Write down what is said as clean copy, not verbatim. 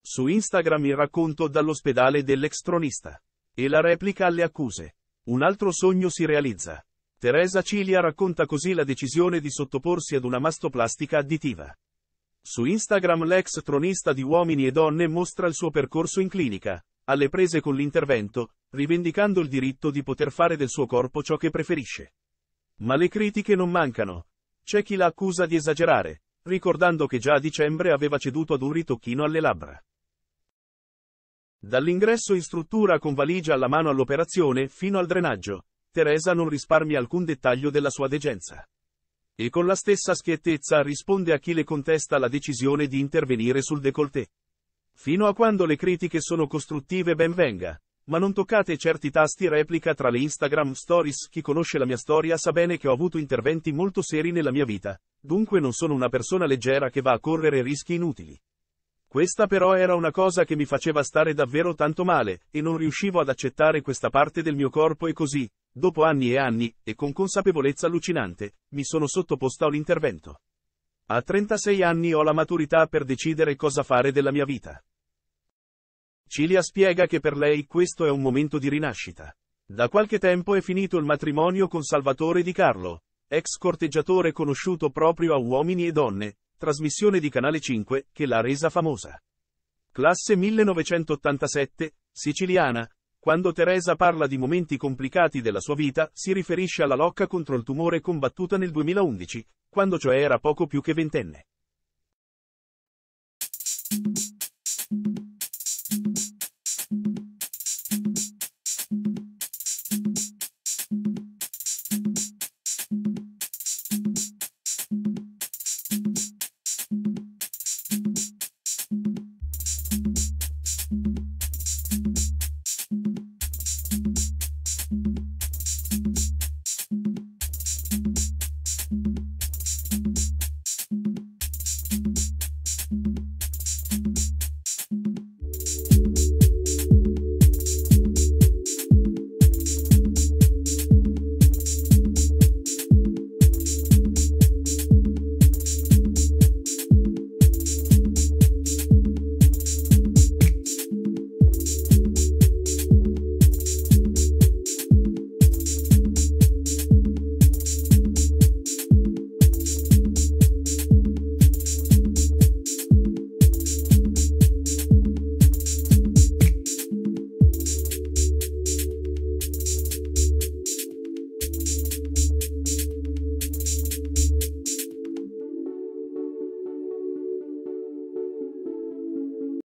Su Instagram il racconto dall'ospedale dell'ex tronista. E la replica alle accuse. Un altro sogno si realizza. Teresa Cilia racconta così la decisione di sottoporsi ad una mastoplastica additiva. Su Instagram l'ex tronista di Uomini e Donne mostra il suo percorso in clinica, alle prese con l'intervento, rivendicando il diritto di poter fare del suo corpo ciò che preferisce. Ma le critiche non mancano. C'è chi la accusa di esagerare, ricordando che già a dicembre aveva ceduto ad un ritocchino alle labbra. Dall'ingresso in struttura con valigia alla mano all'operazione fino al drenaggio, Teresa non risparmia alcun dettaglio della sua degenza. E con la stessa schiettezza risponde a chi le contesta la decisione di intervenire sul décolleté. Fino a quando le critiche sono costruttive ben venga, ma non toccate certi tasti, replica tra le Instagram Stories. Chi conosce la mia storia sa bene che ho avuto interventi molto seri nella mia vita, dunque non sono una persona leggera che va a correre rischi inutili. Questa però era una cosa che mi faceva stare davvero tanto male, e non riuscivo ad accettare questa parte del mio corpo e così, dopo anni e anni, e con consapevolezza allucinante, mi sono sottoposta all'intervento. A 36 anni ho la maturità per decidere cosa fare della mia vita. Cilia spiega che per lei questo è un momento di rinascita. Da qualche tempo è finito il matrimonio con Salvatore Di Carlo, ex corteggiatore conosciuto proprio a Uomini e Donne, trasmissione di Canale 5, che l'ha resa famosa. Classe 1987, siciliana. Quando Teresa parla di momenti complicati della sua vita, si riferisce alla lotta contro il tumore combattuta nel 2011, quando cioè era poco più che ventenne.